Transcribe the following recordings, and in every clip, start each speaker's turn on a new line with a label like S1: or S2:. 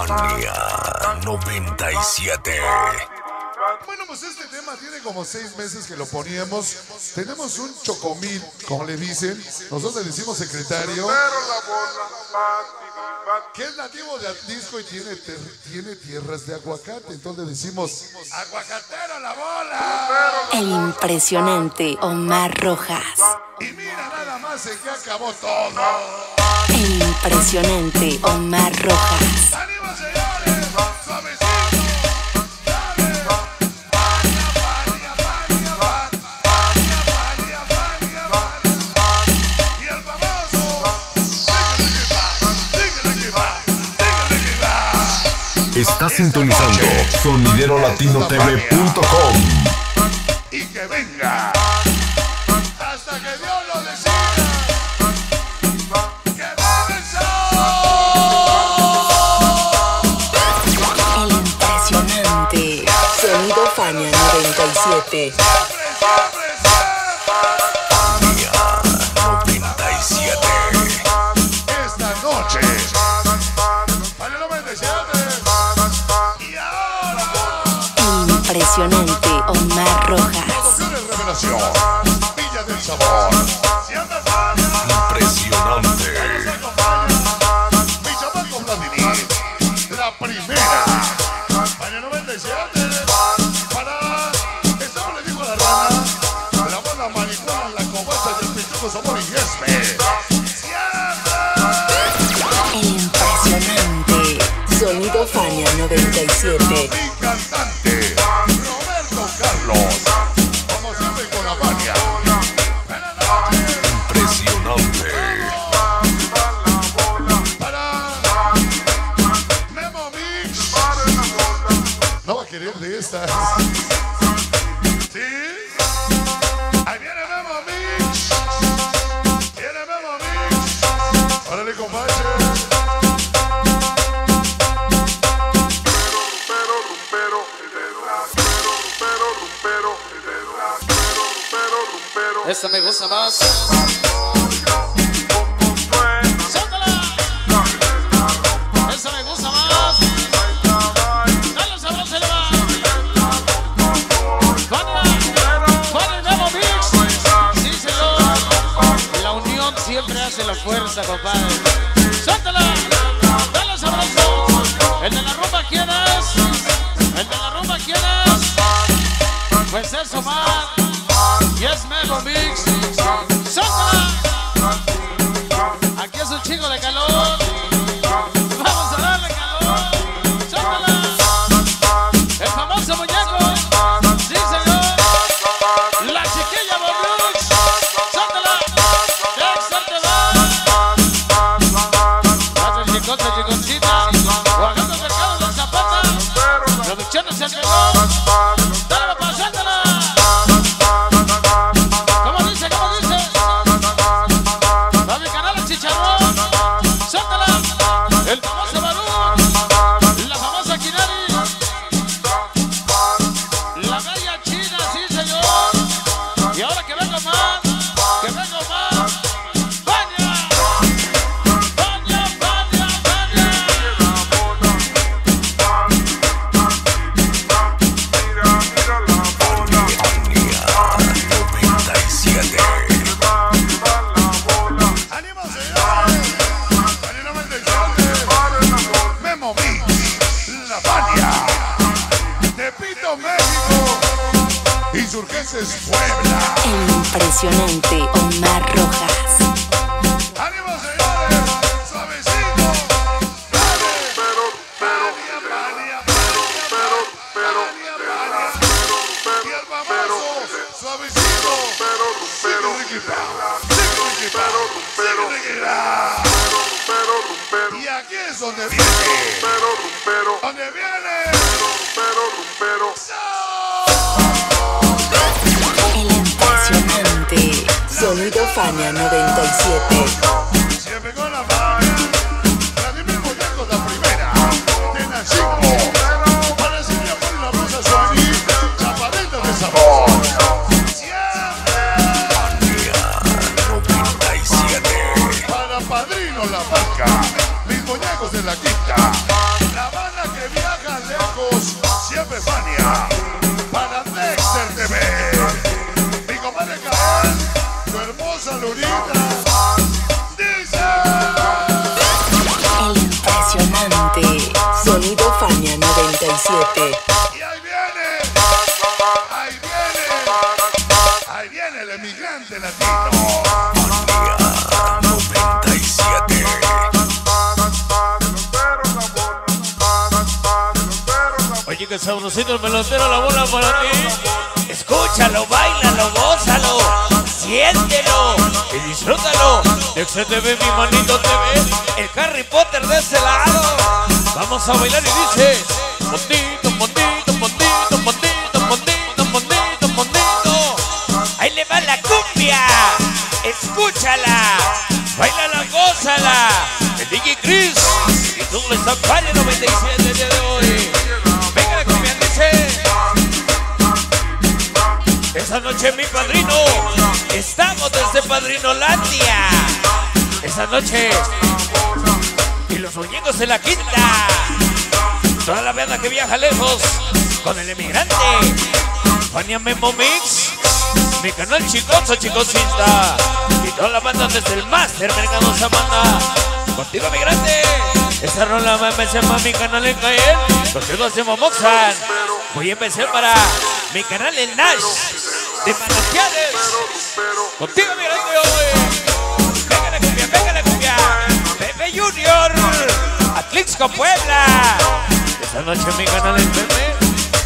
S1: Fania 97.
S2: Bueno, pues este tema tiene como 6 meses que lo poníamos. Tenemos un chocomil, como le dicen. Nosotros le decimos secretario, que es nativo de Atlisco y tiene tierras de aguacate. Entonces le decimos, ¡aguacatero la bola!
S3: El impresionante Omar Rojas.
S2: Y mira nada más en qué acabó todo.
S3: El impresionante Omar Rojas.
S2: ¡Ánimo, señores! ¡Suavecito!
S1: Está sintonizando soniderolatinotv.com.
S2: Y que venga hasta que Dios lo decida. ¡Que venga el sol!
S3: El impresionante Sonido Fania 97.
S1: Fania 97.
S2: Esta noche Fania 97. Y ahora
S3: El impresionante Omar Rojas.
S2: Producciones Revelación, Villa del Sabor. Siempre Fania.
S1: Impresionante.
S2: Nos acompaña mi chamaco Vladimir, la primera. Fania 97. Para estamos le digo a la rana, la bola marihuana, la cobacha y el pichuco sabor y yesme.
S3: El impresionante Sonido Fania 97.
S2: Mi cantante, Roberto Carlos. Como siempre con la Fania.
S1: Impresionante.
S2: Para Memo Mix. No va a querer de estas. ¿Sí? Ahí viene Memo Mix. Viene Memo Mix. Órale, compadre.
S4: Esta me gusta más. ¡Sácala! Esta me gusta más. Dale sabroso, se le va. Fania, Memo Mix. Sí, señor. La unión siempre hace la fuerza, compadre. ¡Suéltala! Dale sabroso. El de la rumba, ¿quién es? El de la rumba, ¿quién es? Pues es Omar. Y es Memo Mix. ¡Suéltala! Aquí es un chingo de calor. Vamos a darle calor. ¡Suéltala! El famoso muñeco. Sí, señor. La chiquilla Bonux. ¡Suéltala! ¡Dexter te va! Hace chicota, chiconcita. Guardando el mercado de Zapata. Producciones el reloj. ¡Dale, papá! ¡Suéltala! ¿Cómo dice? Va mi canal el chicharrón. Suéltala. El famoso Barú. La famosa Kinari. La bella China, sí señor. Y ahora que vengo más. Que vengo más. ¡Fania! ¡Fania, Fania, Fania!
S2: ¡Ánimo, señores! Fania 97. Memo Mix. La Fania. Tepito, México. Insurgentes, Puebla.
S3: El impresionante Omar Rojas.
S2: ¡Ánimo, señores! ¡Suavecito! ¡Dale! Fania, Fania, Fania. Y el famoso, suavecito. Sigue riquita. Y aquí es donde viene. Donde viene.
S3: El impresionante Sonido Fania 97.
S2: Siempre con la Fania. Vladimir Muñeco, la primera. De Nachico. Para Silvia Poli, la blusa Suani. Chapadita de sabor.
S1: Fania 97.
S2: Para Padrino la Vaca. Mis muñecos de la quinta. La Vaca. de Fania, para Dexter TV. Mi compadre Cael, tu hermosa Lunita. Dice.
S3: El impresionante Sonido Fania 97.
S2: Y ahí viene el emigrante latino.
S1: Fania 97.
S4: Oye, que sabrosito el pelotero, la bola para ti. Escúchalo, bailalo, gózalo, siéntelo y disfrútalo. Dexter TV, mi manito TV, el Harry Potter de ese lado. Vamos a bailar y dice: mondito, mondito, mondito, mondito, mondito, mondito, mondito. Ahí le va la cumbia, escúchala, bailala, gózala. El DJ Chris y tú le estás Fania 97 el día de hoy. Venga la cumbia, dice. Esa noche mi padrino, estamos desde Padrinolandia. Esa noche y los muñecos en la quinta. Toda la banda que viaja lejos con el emigrante. Fania Memo Mix, mi canal Chicoso Chicosita. Y toda la banda desde el Master Mercado Samana. Contigo, emigrante. Esta rola me se llama mi canal en Cael. Contigo hacemos Moxan. Voy a empezar para mi canal en Nash de Manantiales. Contigo, emigrante, hoy. Venga la cumbia, venga la cumbia. Pepe Junior, Atlixco, Puebla. Esta noche mi canal en Pepe.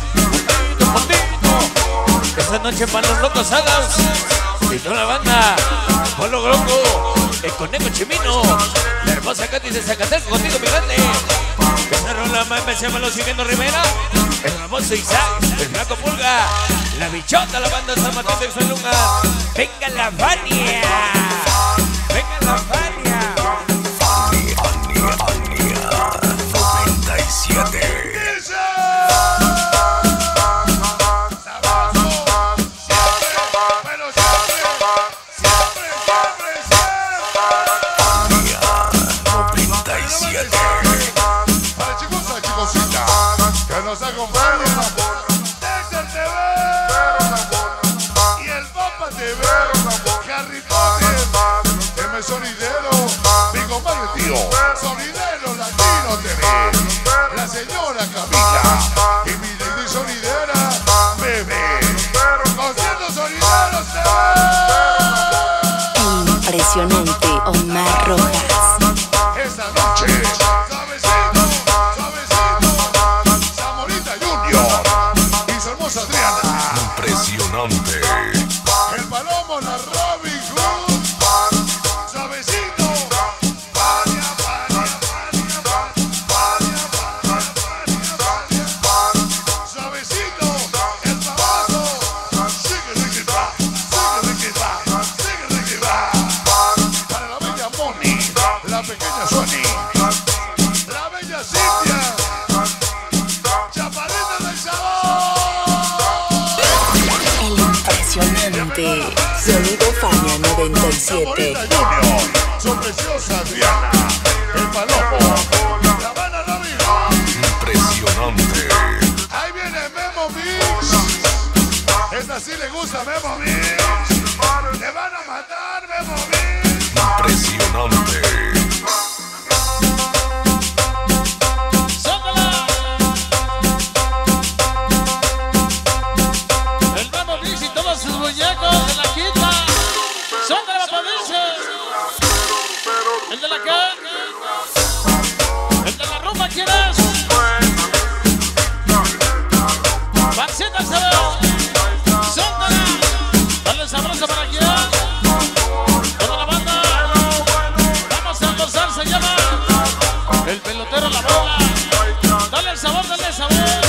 S4: Esta noche para los locos Adams y toda la banda. Polo Groco, el conejo Chimino, la hermosa Katy de Zacatecas, contigo, mi grande. Esta rola me llama lo siguiendo Rivera, el famoso Isaac, el flaco Pulga, la bichota, la banda San Martín de Exalunga. Venga la Fania, venga la Fania.
S1: Fania 97.
S2: Nos acompaña Dexter TV y el Papa TV, Harry Potter, M Sonidero, mi compadre tío, Sonidero Latino TV, la señora Camila y mi lady sonidera, Bebé, concierto Sonideros TV.
S3: El impresionante Omar Rojas.
S2: Esta noche, Adriana.
S1: Impresionante.
S2: El Palomo, la Robin Hood. Suavecito. Fania, Fania, Fania, Fania, Fania, Fania. Suavecito. El trabajo. Sigue, Ricky, va. Sigue, Ricky, va. Sigue, Ricky, va. Para la bella Moni, la pequeña Sony, la bella Cintia, Chaparrita del Sabor.
S3: Impresionante Sonido Fania 97.
S2: Junior, su preciosa Adriana, el Palomo, la banda Robin Hood.
S1: Impresionante.
S2: Ahí viene Memo Mix. Esta sí le gusta Memo Mix. Le van a matar Memo Mix.
S1: Impresionante.
S4: El de la acá, el de la rumba, ¿quién es? Pancita se ve, suéltala, dale sabroso para aquí, toda la banda, vamos a gozar, se llama el pelotero La Bola, dale el sabor, dale el sabor,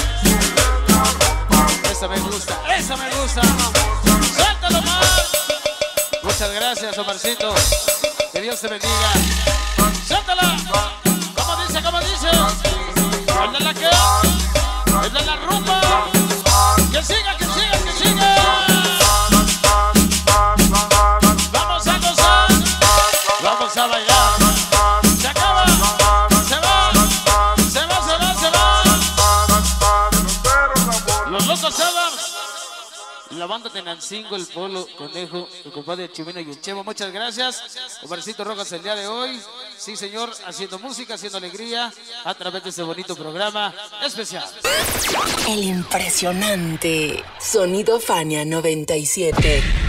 S4: esa me gusta, suéltalo más, muchas gracias Omarcito. Que Dios te bendiga. ¡Suéltala! ¿Cómo dice? ¿Cómo dice? ¿El de la qué? ¿El de la rumba? ¡Que siga, que siga, que siga! ¡Vamos a gozar! ¡Vamos a bailar! ¡Se acaba! ¡Se va! ¡Se va, se va, se va! La banda Tenancingo, el Polo, Conejo, el compadre Chimino y el Chemo. Muchas gracias. Omarcito Rojas el día de hoy. Sí, señor, haciendo música, haciendo alegría a través de este bonito programa especial.
S3: El impresionante Sonido Fania 97.